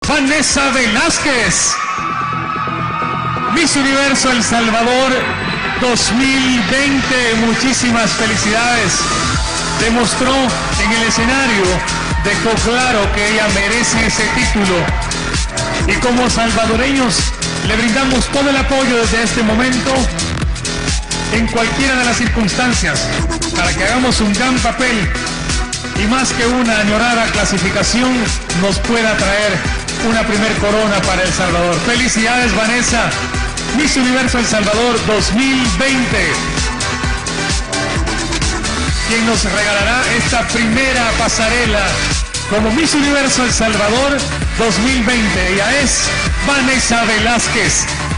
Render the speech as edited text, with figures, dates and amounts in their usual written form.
Vanessa Velázquez, Miss Universo El Salvador 2020. Muchísimas felicidades. Demostró en el escenario, dejó claro que ella merece ese título. Y como salvadoreños le brindamos todo el apoyo desde este momento, en cualquiera de las circunstancias, para que hagamos un gran papel y más que una añorada clasificación nos pueda traer una primer corona para El Salvador. Felicidades, Vanessa, Miss Universo El Salvador 2020, quien nos regalará esta primera pasarela como Miss Universo El Salvador 2020. Ella es Vanessa Velázquez.